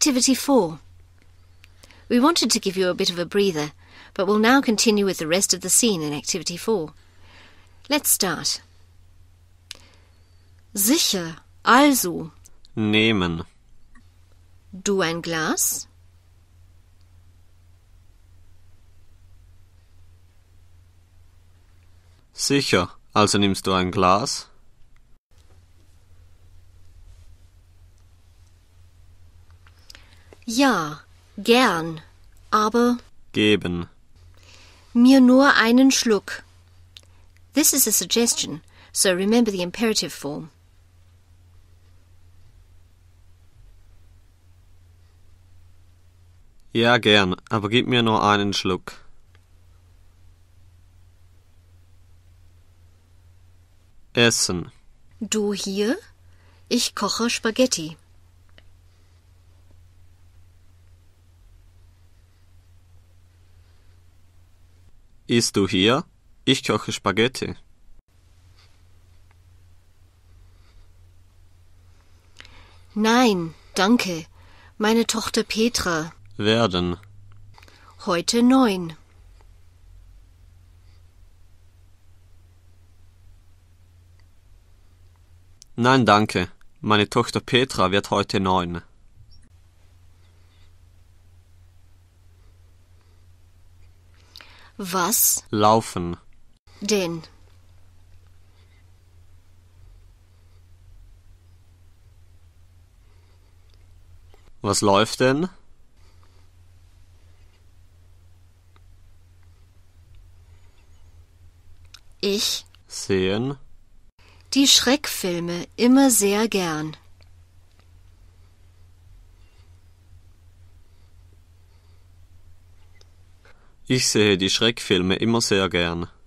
Activity 4. We wanted to give you a bit of a breather, but we'll now continue with the rest of the scene in Activity 4. Let's start. Sicher, also. Nehmen. Du ein Glas? Sicher, also nimmst du ein Glas? Ja, gern, aber Geben. mir nur einen Schluck. This is a suggestion, so remember the imperative form. Ja, gern, aber gib mir nur einen Schluck. Essen. Du hier? Ich koche Spaghetti. Isst du hier? Ich koche Spaghetti. Nein, danke. Meine Tochter Petra. Werden. Heute 9. Nein, danke. Meine Tochter Petra wird heute 9. Was Laufen. denn? Was läuft denn? Ich Sehen. die Schreckfilme immer sehr gern. Ich sehe die Schreckfilme immer sehr gern.